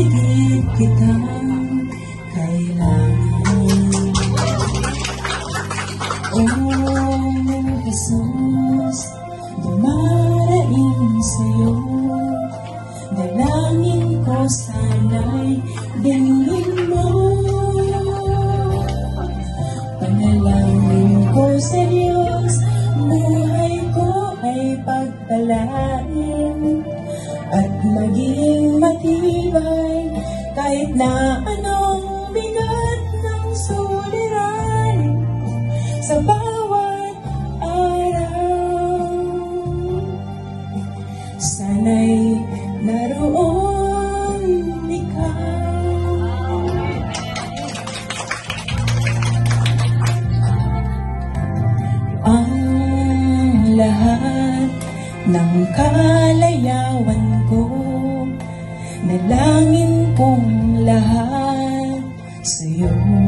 higit kitang kailangan. Oh Jesus, dumaraing sa'yo, dalangin ko sana'y dingin mo. Panalangin ko sa Diyos, buhay ko ay pagpalain at maging matibay kahit na anong bigat ng suliranin sa bawat araw. Sana'y naroon ikaw. Ang lahat ng kalayawan ko, nalangin kong lahat sa'yo.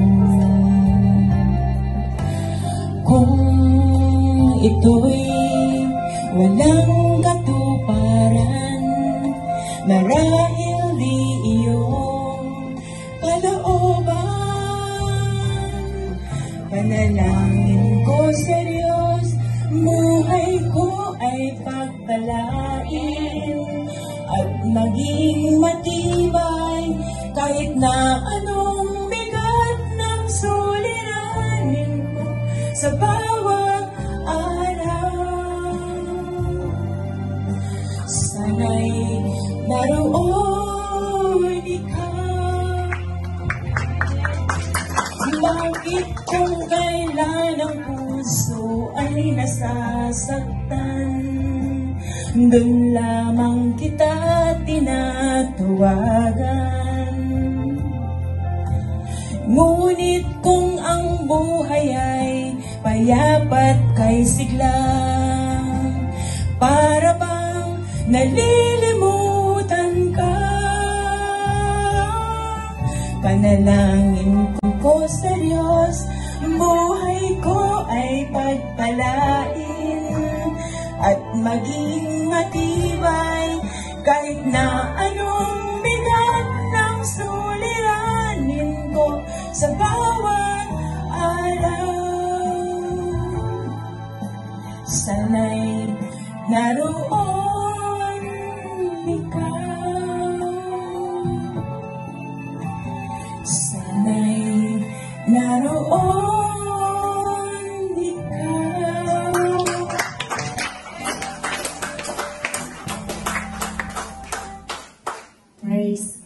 Kung ito'y walang katuparan, marahil di iyong kalooban. Panalangin ko sa Diyos, buhay ko ay pagpalain at maging matibay kahit na anong bigat ng suliranin ko sa bawat araw. Sana'y naroon ikaw. Bakit kung kailan ang puso ay nasasaktan, doon lamang kita tinatawagan? Ngunit kung ang buhay ay payapat kay sigla, para bang nalilimutan ka? Panalangin ko sa Diyos, buhay ko ay pagpalain at maging matibay kahit na anong bigat ng suliranin ko sa bawat araw. Sana'y naroon ikaw. Sana'y naroon ikaw. Praise